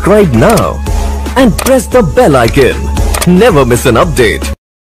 Subscribe now and press the bell icon. Never miss an update.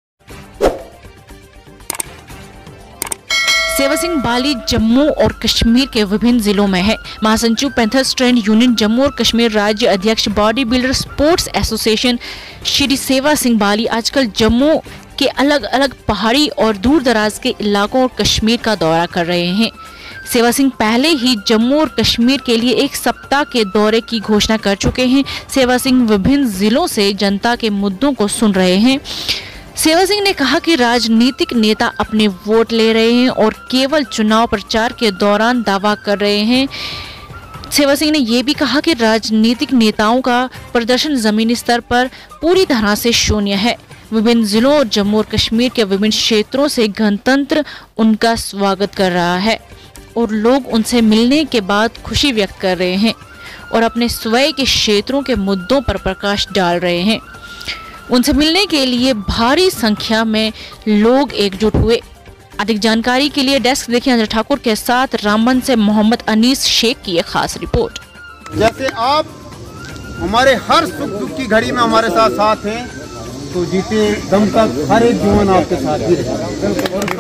सेवा सिंह बाली जम्मू और कश्मीर के विभिन्न जिलों में है। महासचिव पैंथर्स ट्रेंड यूनियन जम्मू और कश्मीर राज्य अध्यक्ष body builder sports association Shri Seva Singh बाली आजकल जम्मू के अलग अलग पहाड़ी और दूर दराज के इलाकों और कश्मीर का दौरा कर रहे हैं। सेवा सिंह पहले ही जम्मू और कश्मीर के लिए एक सप्ताह के दौरे की घोषणा कर चुके हैं। सेवा सिंह विभिन्न जिलों से जनता के मुद्दों को सुन रहे हैं। सेवा सिंह ने कहा कि राजनीतिक नेता अपने वोट ले रहे हैं और केवल चुनाव प्रचार के दौरान दावा कर रहे हैं। सेवा सिंह ने यह भी कहा कि राजनीतिक नेताओं का प्रदर्शन जमीनी स्तर पर पूरी तरह से शून्य है। विभिन्न जिलों और जम्मू और कश्मीर के विभिन्न क्षेत्रों से गणतंत्र उनका स्वागत कर रहा है और लोग उनसे मिलने के बाद खुशी व्यक्त कर रहे हैं और अपने स्वयं के क्षेत्रों के मुद्दों पर प्रकाश डाल रहे हैं। उनसे मिलने के लिए भारी संख्या में लोग एकजुट हुए। अधिक जानकारी के लिए डेस्क देखिए अजय ठाकुर के साथ रामबन से मोहम्मद अनीस शेख की एक खास रिपोर्ट। जैसे आप हमारे हर सुख दुख की घड़ी में हमारे साथ हैं, तो जीते दम तक हर एक जीवन आपके साथ ही रहेगा।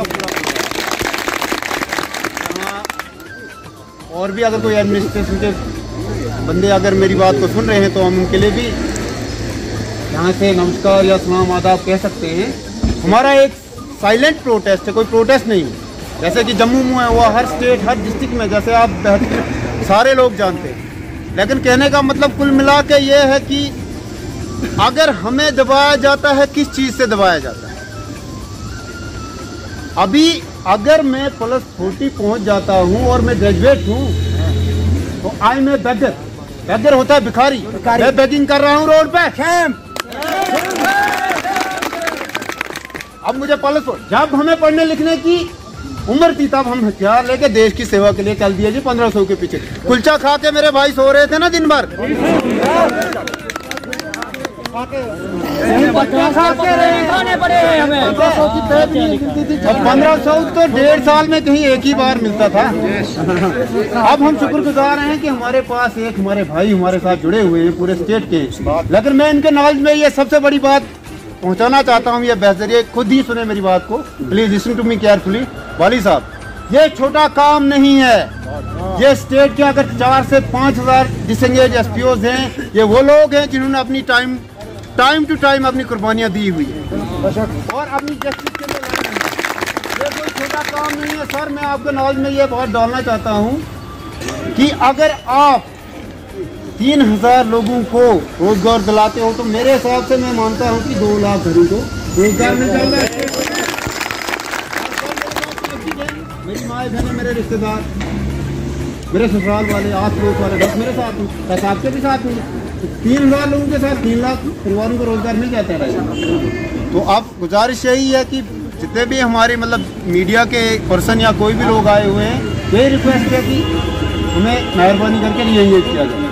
और भी अगर कोई एडमिनिस्ट्रेशन के बंदे अगर मेरी बात को सुन रहे हैं तो हम उनके लिए भी यहाँ से नमस्कार या सलाम आदाब कह सकते हैं। हमारा एक साइलेंट प्रोटेस्ट है, कोई प्रोटेस्ट नहीं है। जैसे कि जम्मू में हुआ, हर स्टेट हर डिस्ट्रिक्ट में, जैसे आप सारे लोग जानते हैं। लेकिन कहने का मतलब कुल मिला के ये है कि अगर हमें दबाया जाता है, किस चीज़ से दबाया जाता है। अभी अगर मैं +40 पहुँच जाता हूँ और मैं ग्रेजुएट हूँ तो आई में बेगर होता है भिखारी। मैं बेगिंग कर रहा हूँ रोड पे। अब मुझे जब हमें पढ़ने लिखने की उम्र थी तब हम हथियार लेके देश की सेवा के लिए चल दिए जी 1500 के पीछे। कुलचा खा के मेरे भाई सो रहे थे ना दिन भर। 1500 तो 1.5 साल में कहीं एक ही बार मिलता था। अब हम शुक्रगुजार हैं कि हमारे पास एक हमारे भाई हमारे साथ जुड़े हुए हैं पूरे स्टेट के। लेकिन मैं इनके नॉलेज में ये सबसे बड़ी बात पहुंचाना चाहता हूं, ये बहसरिए खुद ही सुने मेरी बात को। Please listen to me carefully. Wali साहब, ये छोटा काम नहीं है। ये स्टेट के अगर 4 से 5 हज़ार डिसेंगेज एसपीओज हैं, ये वो लोग हैं जिन्होंने अपनी टाइम टू टाइम अपनी कुर्बानियां दी हुई है और अपनी जस्टिस के लिए ये कोई छोटा काम नहीं है। सर, मैं आपके नॉलेज में ये बात डालना चाहता हूँ कि अगर आप 3000 लोगों को रोजगार दिलाते हो तो मेरे हिसाब से मैं मानता हूँ कि 2 लाख घरों को रोजगार मिल जाएगा। मेरी माँ बहन, मेरे रिश्तेदार, मेरे ससुराल वाले, आस पड़ोस वाले बस मेरे साथ हूँ, बस आपके भी साथ हूँ। 3000 लोगों के साथ 3 लाख परिवारों को रोजगार मिल जाता है। तो अब गुजारिश यही है कि जितने भी हमारे मतलब मीडिया के पर्सन या कोई भी लोग आए हुए हैं, यही रिक्वेस्ट है कि हमें मेहरबानी करके ये किया जाए।